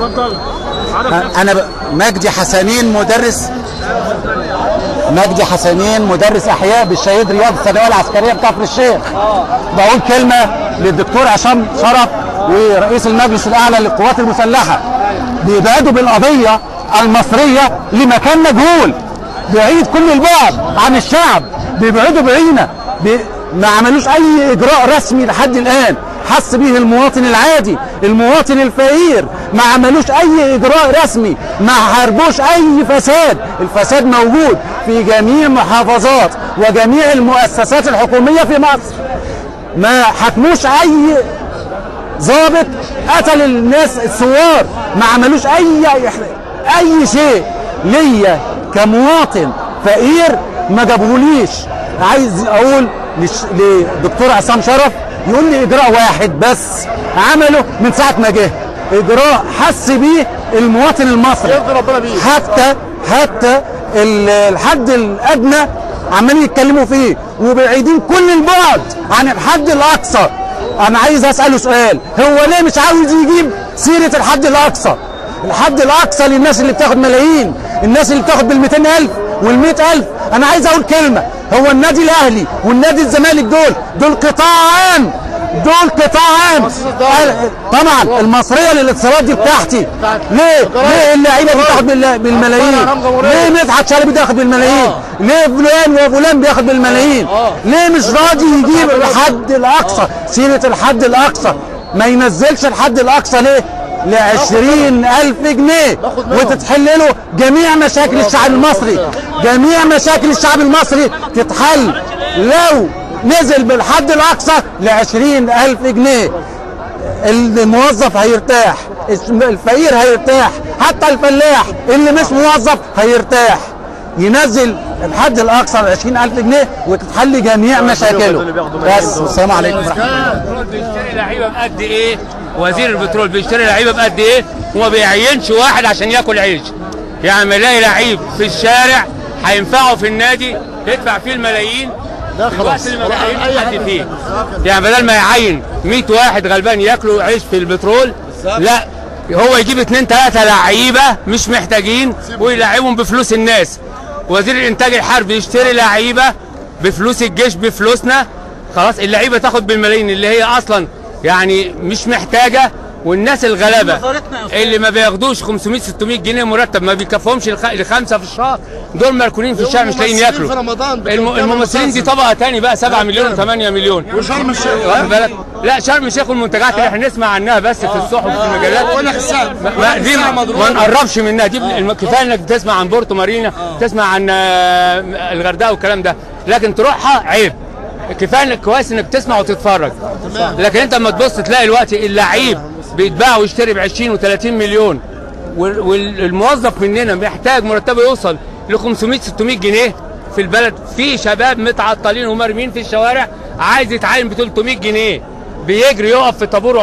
اتفضل. انا مجدي حسنين مدرس احياء بالشهيد رياض الثانويه العسكريه بكفر الشيخ. بقول كلمه للدكتور عصام شرف ورئيس المجلس الاعلى للقوات المسلحه، بيبعدوا بالقضيه المصريه لمكان مجهول بعيد كل البعد عن الشعب، بيبعدوا بعينه، ما عملوش اي اجراء رسمي لحد الان حس به المواطن العادي، المواطن الفقير، ما عملوش اي اجراء رسمي، ما حاربوش اي فساد. الفساد موجود في جميع المحافظات وجميع المؤسسات الحكوميه في مصر. ما حكموش اي ضابط قتل الناس الثوار، ما عملوش اي شيء ليا كمواطن فقير ما جابهوليش. عايز اقول لدكتور عصام شرف يقول لي اجراء واحد بس عمله من ساعه ما جه، اجراء حس بيه المواطن المصري. حتى الحد الادنى عمالين يتكلموا فيه وبعيدين كل البعد عن الحد الاقصى. انا عايز اساله سؤال، هو ليه مش عاوز يجيب سيره الحد الاقصى؟ الحد الاقصى للناس اللي بتاخد ملايين، الناس اللي بتاخد بال200,000 وال100,000. انا عايز اقول كلمه، هو النادي الاهلي والنادي الزمالك دول قطاع عام، طبعا المصريه للاتصالات دي بتاعتي. ليه اللعيبه بتاخد بالملايين؟ ليه مدحت شلبي بياخد بالملايين؟ ليه فلان وفلان بياخد بالملايين؟ ليه مش راضي يجيب الحد الاقصى، سيره الحد الاقصى؟ ما ينزلش الحد الاقصى ليه؟ ل20,000 جنيه وتتحل له جميع مشاكل الشعب المصري. جميع مشاكل الشعب المصري تتحل لو نزل بالحد الاقصى ل20,000 جنيه. الموظف هيرتاح، الفقير هيرتاح، حتى الفلاح اللي مش موظف هيرتاح. ينزل الحد الاقصى ل20,000 جنيه وتتحل جميع مشاكله. بس والسلام عليكم ورحمه الله. بيشتري لعيبه بقد ايه؟ وزير البترول بيشتري لعيبه بقد ايه؟ وما بيعينش واحد عشان ياكل عيش. يعني يلاقي لعيب في الشارع هينفعه في النادي يدفع فيه الملايين في الوقت اللي ما بيعينش حد فيه. يعني بدل ما يعين 100 واحد غلبان ياكلوا عيش في البترول، لا هو يجيب 2 3 لعيبه مش محتاجين ويلعبهم بفلوس الناس. وزير الانتاج الحربي يشتري لعيبه بفلوس الجيش بفلوسنا، خلاص اللعيبه تاخد بالملايين اللي هي اصلا يعني مش محتاجه. والناس الغلابه اللي ما بياخدوش 500 600 جنيه مرتب ما بيكفهمش ل5 في الشهر، دول مركونين في الشارع مش لاقيين ياكلوا. الممثلين دي طبقه ثاني بقى، 7 مليون و8 مليون. وشرم الشيخ واخد بالك؟ لا شرم الشيخ والمنتجات اللي احنا نسمع عنها بس في الصحف وفي المجلات دي ما نقربش منها. دي كفايه انك تسمع عن بورتو مارينا، تسمع عن الغردقه والكلام ده، لكن تروحها عيب. كفايه انك كويس انك تسمع وتتفرج، لكن انت لما تبص تلاقي الوقت اللعيب بيتباع ويشتري ب20 و30 مليون، والموظف مننا محتاج مرتبه يوصل ل 500 600 جنيه في البلد. في شباب متعطلين ومرمين في الشوارع عايز يتعين ب 300 جنيه، بيجري يقف في طابور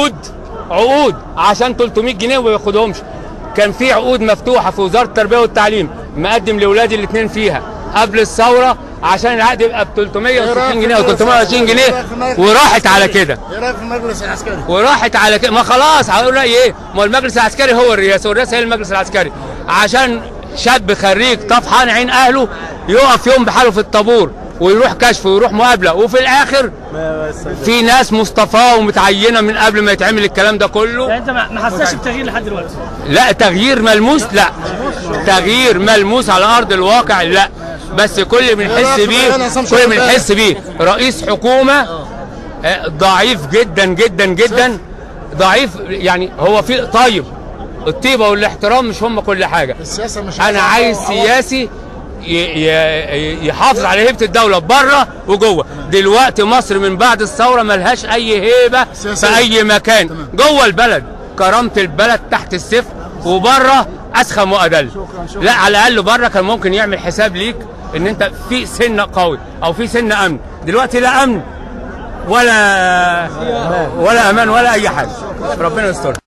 عقود عشان 300 جنيه وما بياخدهمش. كان في عقود مفتوحه في وزاره التربيه والتعليم مقدم لاولادي الاثنين فيها قبل الثوره عشان العقد يبقى ب 360 جنيه او 320 جنيه وراحت على كده. ايه رايك في المجلس العسكري؟ وراحت على كده، ما خلاص هقول رايي ايه؟ ما المجلس العسكري هو الرئاسه والرئاسه هي المجلس العسكري. عشان شاب خريج طفحان عين اهله يقف يوم بحاله في الطابور ويروح كشف ويروح مقابله، وفي الاخر في ناس مصطفاه ومتعينه من قبل ما يتعمل الكلام ده كله. يعني انت ما حسيتش بتغيير لحد دلوقتي؟ لا تغيير ملموس، لا تغيير ملموس على ارض الواقع لا، بس كل بنحس بيه رئيس حكومه ضعيف جدا جدا جدا، ضعيف. يعني هو في طيب، الطيبه والاحترام مش هم كل حاجه. انا عايز سياسي يحافظ على هيبه الدوله بره وجوه. دلوقتي مصر من بعد الثوره ملهاش اي هيبه في اي مكان. جوه البلد كرامه البلد تحت الصفر، وبره اسخم وادل. لا على الاقل بره كان ممكن يعمل حساب ليك ان انت في سنه قوي او في سنه امن. دلوقتي لا امن ولا امان ولا اي حاجه. ربنا يستر.